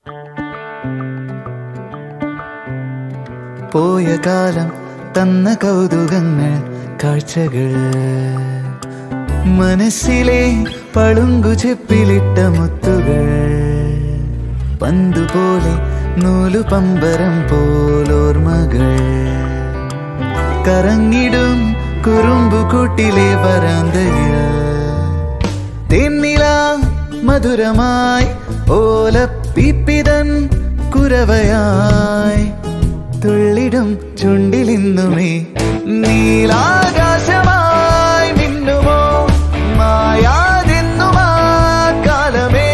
പോയ കാലം തന്ന കൗതുകങ്ങൾ കാഴ്ചകൾ മനസ്സിലെ പളുങ്കുചെപ്പിലിട്ട മുത്തുകൾ പന്തുപോലെ നൂലു പമ്പരം പോലോർമകൾ കറങ്ങിടും കുറുമ്പുകൂട്ടിലെ വരാന്തയിൽ തേന്നില മധുരമായി ഓലപ്പീപ്പിതൻ കുരവയായി തുള്ളിടും ചുണ്ടിലിന്നുമേ നീലാകാശമായി മിന്നുമോ മായാതെന്നുമാ കാലമേ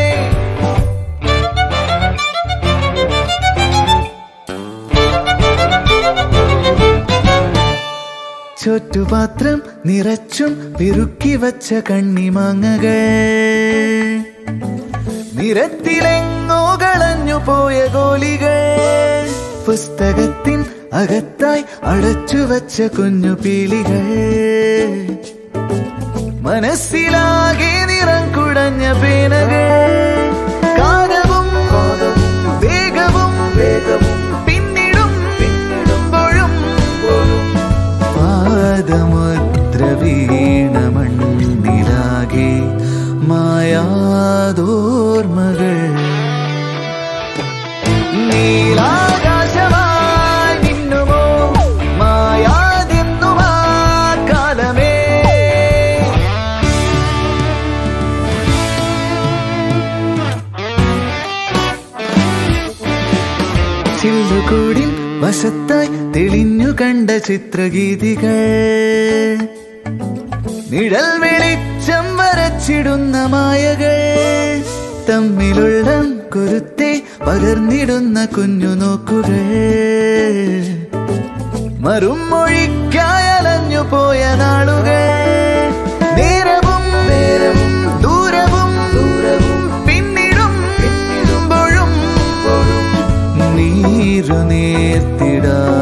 ചുറ്റുപാത്രം നിറച്ചും പെരുക്കി വച്ച കണ്ണിമാങ്ങകൾ നിരത്തിലെങ്ങോ കളഞ്ഞു പോയ ഗോലികൾ പുസ്തകത്തിൻ അകത്തായി അടച്ചു വച്ച കുഞ്ഞു പീലികൾ മനസ്സിലാകെ നിറം കുടഞ്ഞ പേനകൾ കാലവും വേഗവും പിന്നിടുമ്പോഴും പാദമുദ്ര വീണ മണ്ണിലാകെ മായാതോർമകൾ നീലാകാശമായി മിന്നുമോ മായാതെന്നുമാ കാലമേ ചില്ലുകൂടിൽ വശത്തായി തെളിഞ്ഞു കണ്ട ചിത്രഗീതികൾ നിഴൽ വെളിച്ചം വരച്ചിടുന്ന മായകൾ തമ്മിലുള്ള കുരുത്തെ പകർന്നിടുന്ന കുഞ്ഞു നോക്കുകൾ മറുമൊഴിക്കായലഞ്ഞു പോയ നാളുകൾ നേരവും ദൂരവും പിന്നിടുമ്പോഴും നീരു നേർത്തിടാ